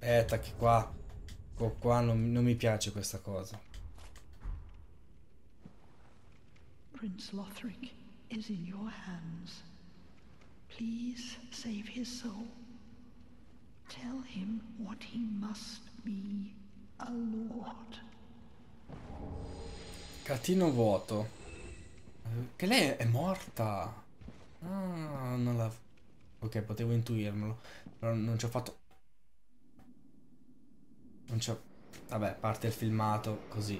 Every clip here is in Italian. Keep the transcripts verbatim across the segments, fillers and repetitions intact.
Eh, tacchi qua. Qua, qua non, non mi piace questa cosa. Prince Lothric is in your hands. Please save his soul. Tell him what he must be, a lord. Catino vuoto. Che lei è morta. Ah, non la... Ok, potevo intuirmelo. Però non ci ho fatto... Non ci ho... Vabbè, parte il filmato, così.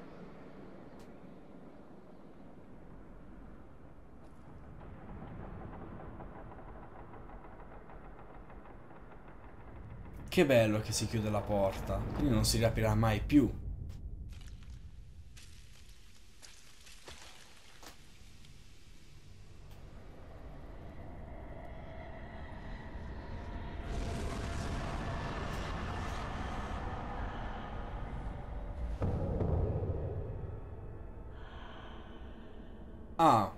Che bello che si chiude la porta. Quindi non si riaprirà mai più. Ah.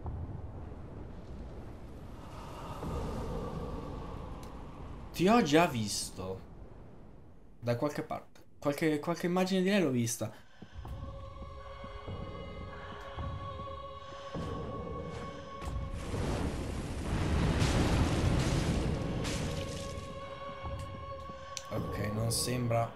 Ti ho già visto. Da qualche parte. Qualche, qualche immagine di lei l'ho vista. Ok, non sembra...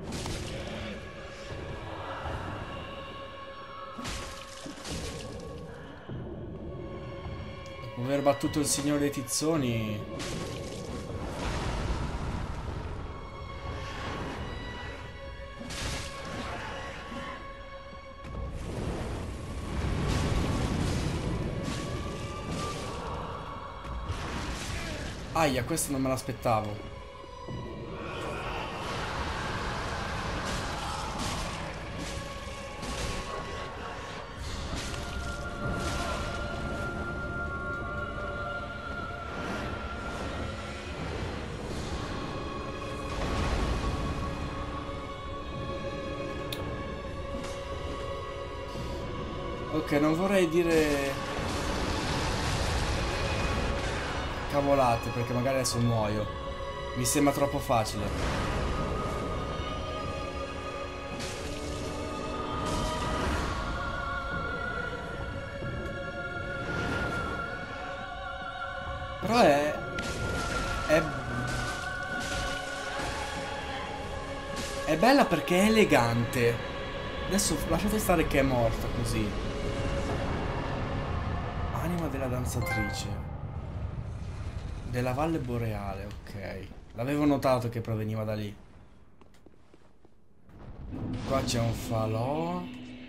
Dopo aver battuto il signore dei tizzoni... Aia, questo non me l'aspettavo. Ok, non vorrei dire cavolate perché magari adesso muoio. Mi sembra troppo facile. Però è... è... è bella perché è elegante. Adesso lasciate stare che è morta così. Anima della danzatrice. Della Valle Boreale, ok. L'avevo notato che proveniva da lì. Qua c'è un falò.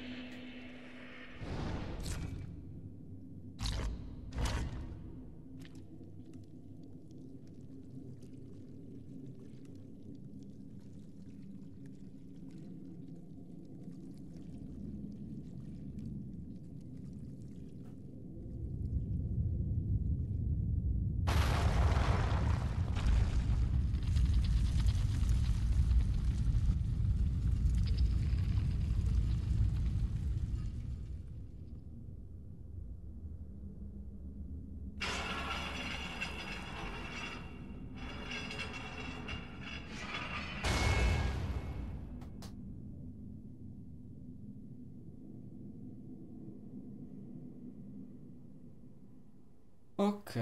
Ok.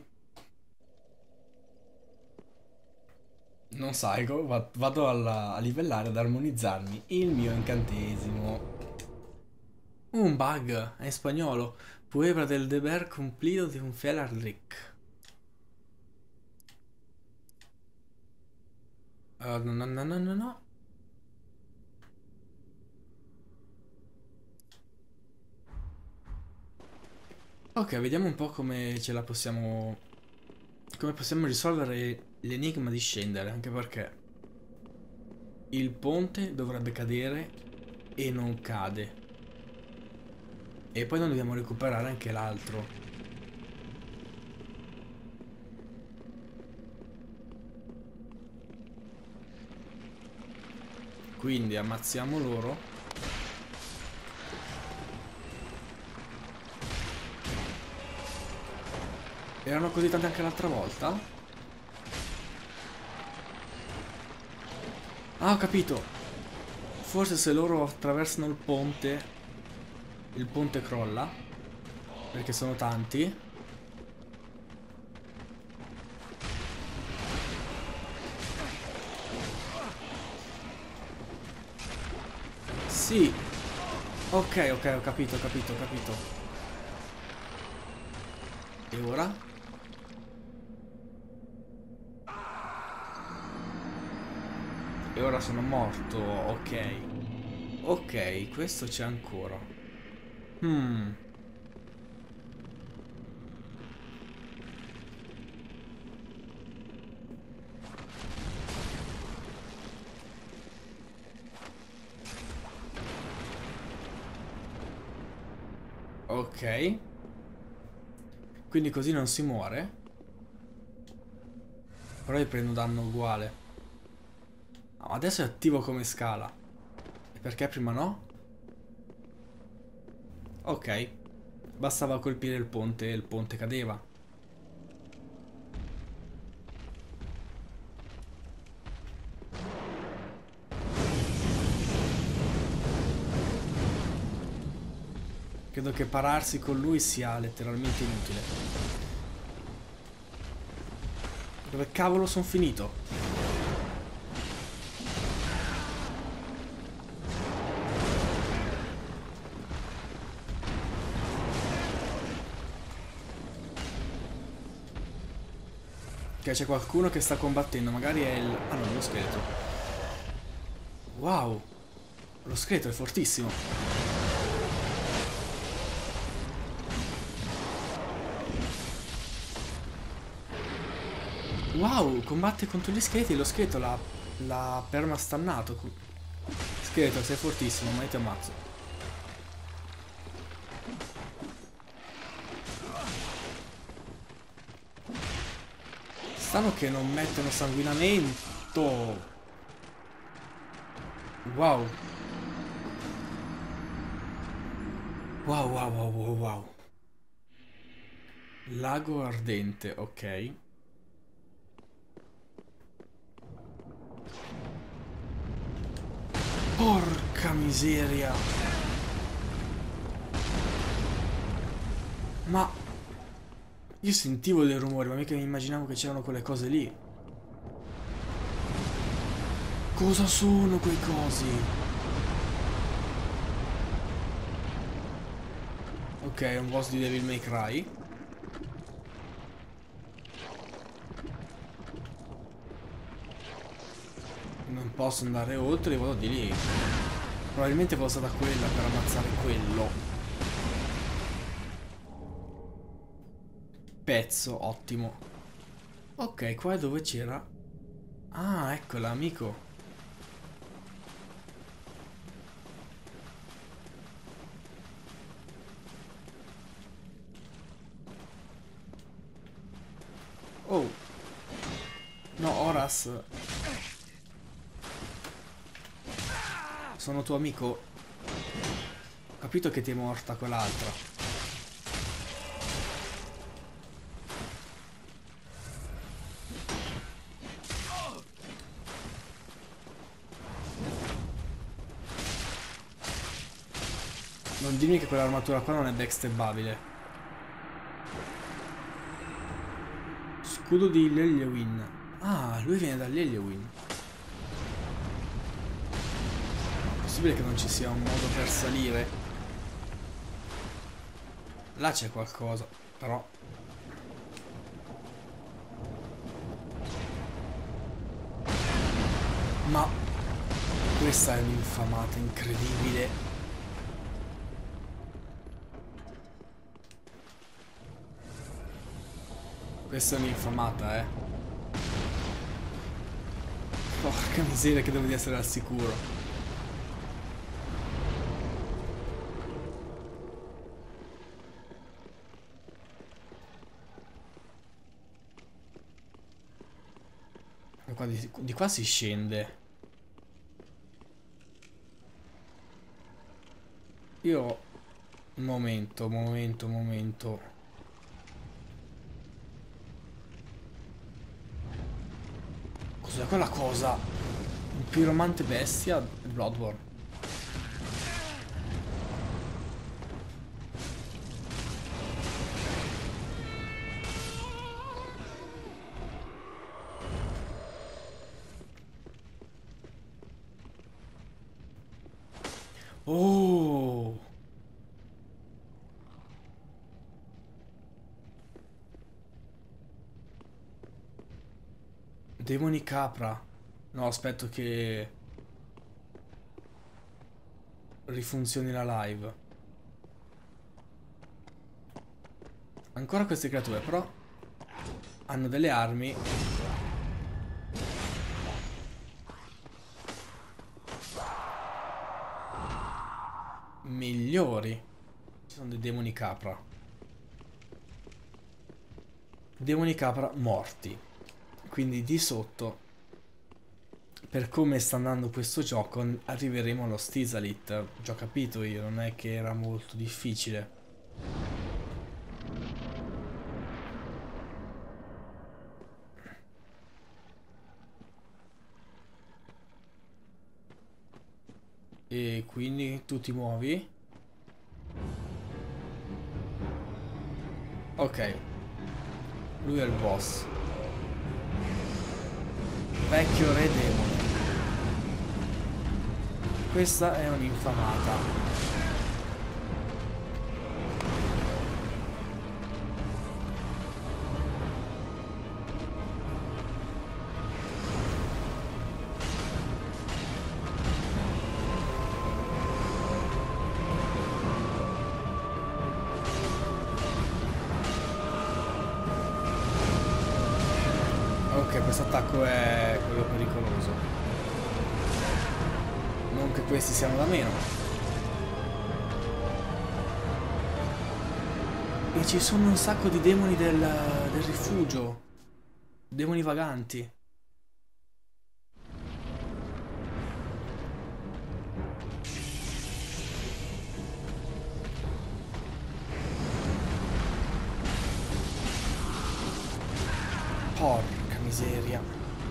Non salgo, va- vado alla- a livellare, ad armonizzarmi il mio incantesimo. Un bug, è in spagnolo. Prueba del deber cumplido de un fiel al Rick. Uh, no, no, no, no, no, no. Ok, vediamo un po' come ce la possiamo... Come possiamo risolvere l'enigma di scendere, anche perché il ponte dovrebbe cadere e non cade. E poi non dobbiamo recuperare anche l'altro. Quindi ammazziamo loro. Erano così tanti anche l'altra volta? Ah, ho capito. Forse se loro attraversano il ponte, il ponte crolla. Perché sono tanti. Sì. Ok, ok, ho capito, ho capito, ho capito. E ora? E ora sono morto, ok. Ok, questo c'è ancora. Hmm. Ok. Quindi così non si muore. Però io prendo danno uguale. Ah, adesso è attivo come scala. E perché prima no? Ok. Bastava colpire il ponte e il ponte cadeva. Credo che pararsi con lui sia letteralmente inutile. Dove cavolo sono finito? Ok, c'è qualcuno che sta combattendo, magari è il... Ah no, lo scheletro. Wow, lo scheletro è fortissimo. Wow, combatte contro gli scheletri e lo scheletro l'ha... l'ha permastannato. Scheletro, sei fortissimo, ma io ti ammazzo. Strano che non mettono sanguinamento. Wow. Wow, wow, wow, wow, wow. Lago ardente, ok. Porca miseria. Ma io sentivo dei rumori, ma mica mi immaginavo che c'erano quelle cose lì. Cosa sono quei cosi? Ok, è un boss di Devil May Cry. Non posso andare oltre, vado di lì. Probabilmente vado stata quella per ammazzare quello. Pezzo, ottimo. Ok, qua è dove c'era... Ah, ecco l'amico. Oh. No, Horace. Sono tuo amico. Ho capito che ti è morta quell'altra. Non dirmi che quell'armatura qua non è backstabbabile. Scudo di Leliewin. Ah, lui viene da Leliewin. È possibile che non ci sia un modo per salire? Là c'è qualcosa, però... Ma... Questa è un'infamata incredibile. Questa è un'infamata, eh. Porca miseria che devo di essere al sicuro. E qua di, di qua si scende. Io... Un momento, momento, momento. Cos'è quella cosa? Piromante bestia Bloodborne. Oh! Demoni capra. No, aspetto che rifunzioni la live. Ancora queste creature, però hanno delle armi migliori. Ci sono dei demoni capra. Demoni capra morti. Quindi di sotto, per come sta andando questo gioco, arriveremo allo Stizalit. Già capito io, non è che era molto difficile. E quindi tu ti muovi. Ok. Lui è il boss. Vecchio re demone. Questa è un'infamata. Ok, questo attacco è quello pericoloso. Non che questi siano da meno. E ci sono un sacco di demoni del, del rifugio. Demoni vaganti. Porca miseria.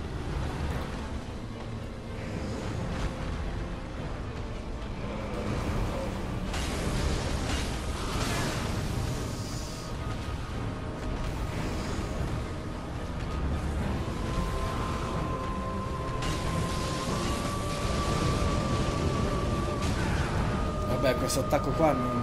Vabbè, questo attacco qua non...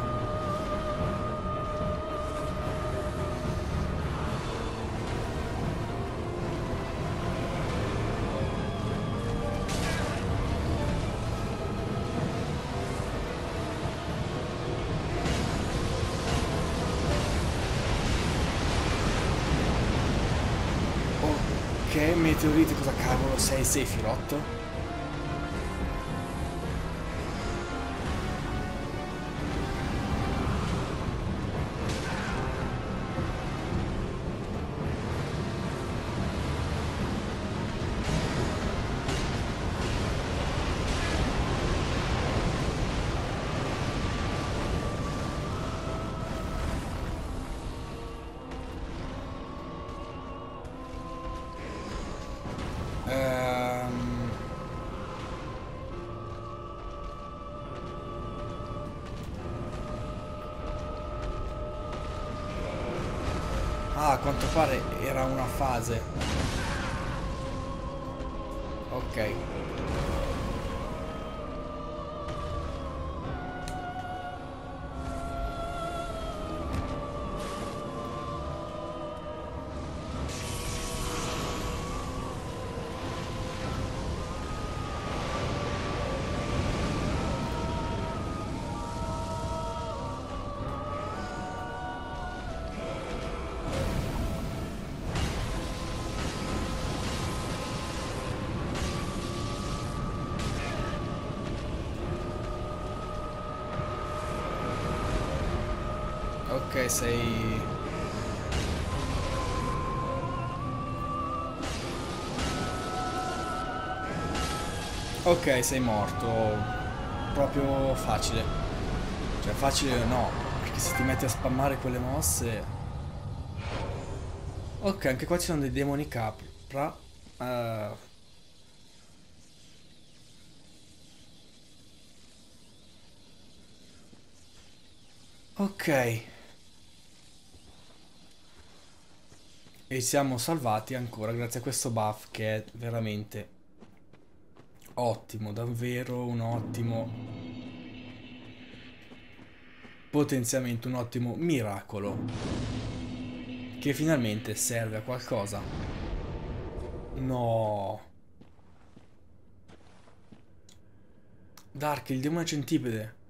Ok, meteorite, cosa cavolo sei? Sei filotto? Ehm... Ah, a quanto pare era una fase. Ok. Ok, sei... Ok, sei morto. Proprio facile. Cioè, facile no, perché se ti metti a spammare quelle mosse... Ok, anche qua ci sono dei demoni capra. Uh... Ok. E siamo salvati ancora grazie a questo buff che è veramente ottimo, davvero un ottimo, potenzialmente un ottimo miracolo che finalmente serve a qualcosa. No. Dark, il demone centipede.